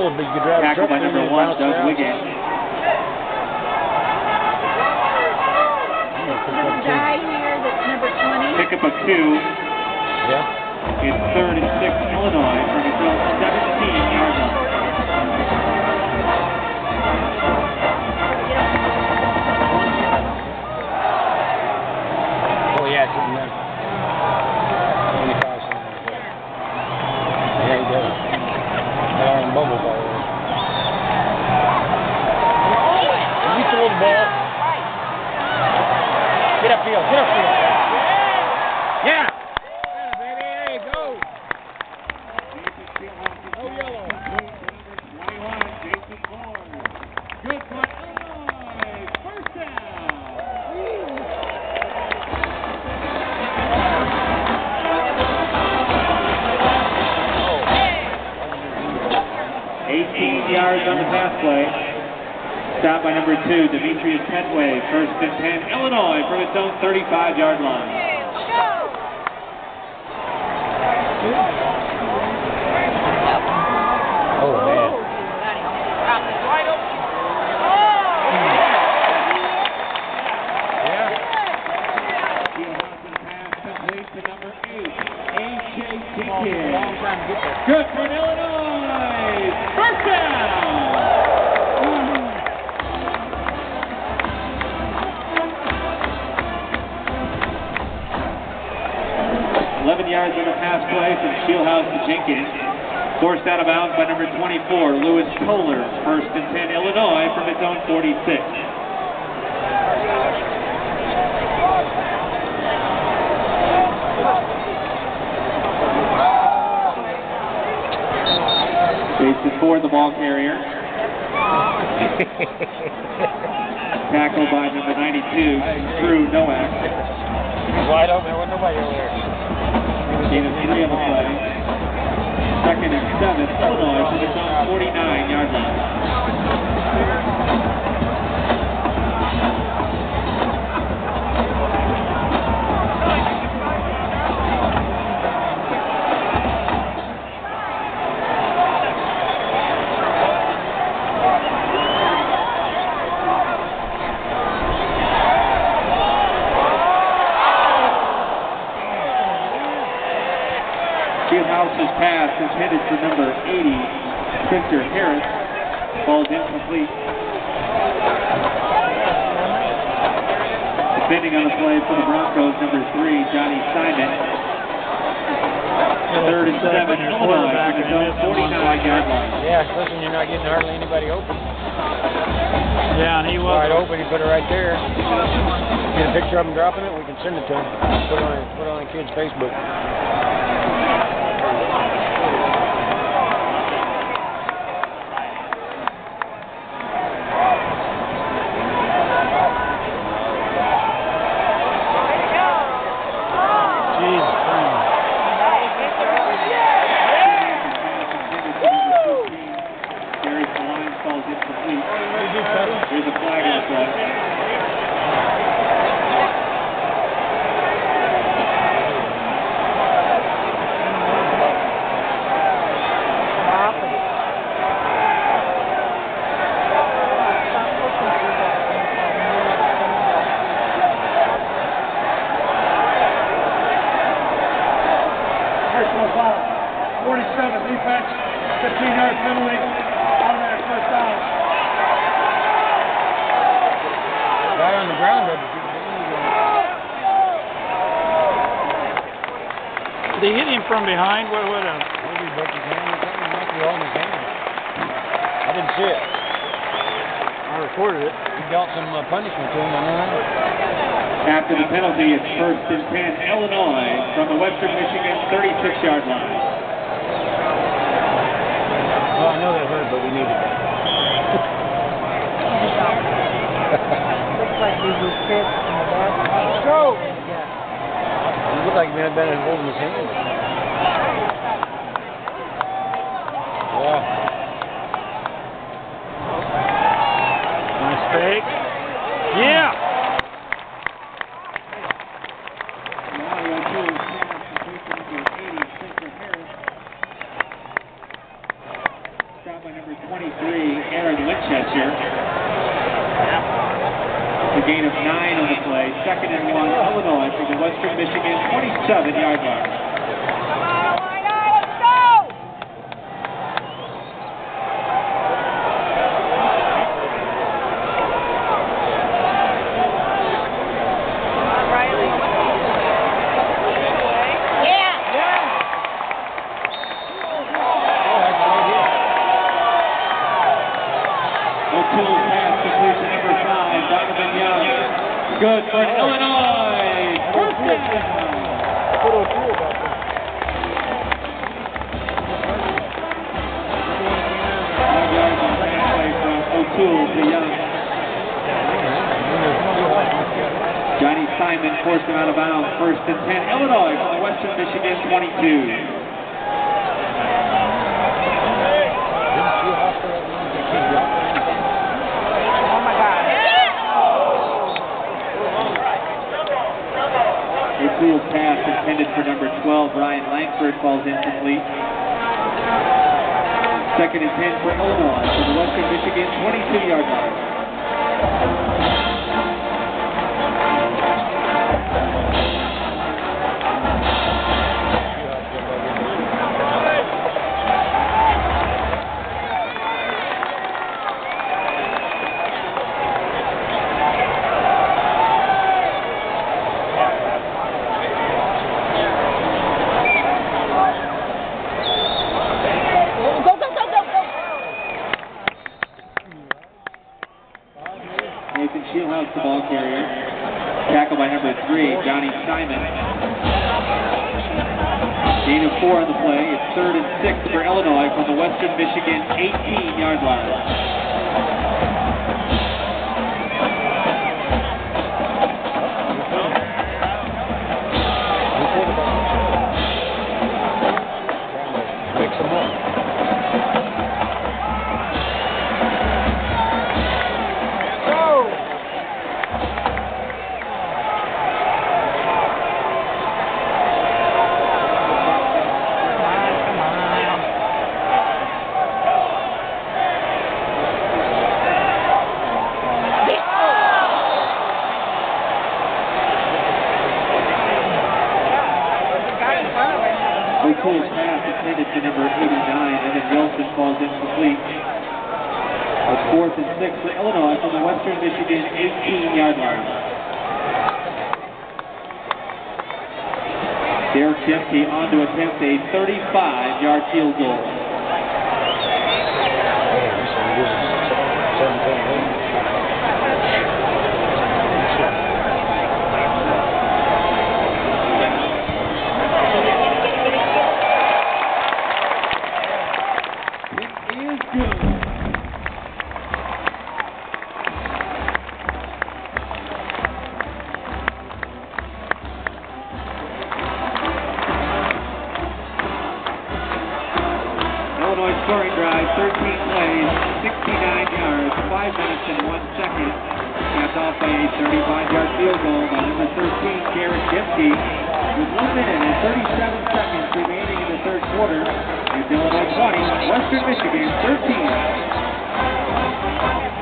field, but you could drive a Tackled truck by number 1, Doug Wiggins. Guy here that's number 20. Pickup of 2. Yeah. It's 3rd and 6, Illinois, from its own 17-yard line. Oh, yeah, it's in there. 25 something. Yeah, he does. They're on bubble ball. Did you throw the ball? Get upfield, get upfield. Yeah! Good for Illinois. First down. 18 yards on the pass play. Stop by number 2, Demetrius Petway. First and 10, Illinois from its own 35-yard line. Oh, man. Good for Illinois! First down! 11 yards on the pass play from Shieldhouse to Jenkins. Forced out of bounds by number 24, Lewis Kohler. First and 10, Illinois from its own 46. Bases for the ball carrier. Tackled by number 92, Drew Nowak. Wide open, there wasn't nobody over there. Gain of 3 on the play. Second and 7, Illinois from its own 49-yard line. Fieldhouse's pass intended for number 80, Spencer Harris. Ball's incomplete. Defending on the play for the Broncos, number 3, Johnny Simon. Third and 7, Illinois from its own 49-yard line. Yeah, listen, you're not getting hardly anybody open. Yeah, and he was Wide open, he put it right there. Get a picture of him dropping it, we can send it to him. Put it on the kid's Facebook. Here's a flag on the play. personal foul. 47 defense, 15-yard penalty, automatic first down. Guy on the ground doesn't do They hit him from behind. What? maybe he broke his hand or something. He must be holding his hand. I didn't see it. I recorded it. He dealt some punishment to him. I know that. After the penalty, it's first and 10, Illinois, from the Western Michigan 36-yard line. Well, I know that hurt, but we need it. Looks like he was fit in the back. Let's go! He looked like he may have been holding his hand. Yeah. Nice fake. Yeah! out by number 23, Aaron Winchester. A gain of 9 on the play. 2nd and 1, Illinois from the Western Michigan 27-yard line. Good for Illinois. First down. 5 yards on that play from O'Toole to Young. Johnny Simon forced him out of bounds. 1st and 10. Illinois from the Western Michigan 22. O'Toole's pass intended for number 12, Ryan Langford, falls incomplete. 2nd and 10 for Illinois from the Western Michigan 22-yard line. The ball carrier. Tackled by number 3, Johnny Simon. Gain of 4 on the play. It's 3rd and 6 for Illinois from the Western Michigan 18-yard line. O'Toole's pass intended to number 89, Evan Wilson, falls incomplete. It's 4th and 6 for Illinois from the Western Michigan 18-yard line. Derek Dempsey on to attempt a 35-yard field goal. Scoring drive, 13 plays, 69 yards, 5 minutes and 1 second. Capped off by a 35-yard field goal by number 13, Garrett Dempsey, with 1 minute and 37 seconds remaining in the 3rd quarter. It's Illinois 20, Western Michigan 13.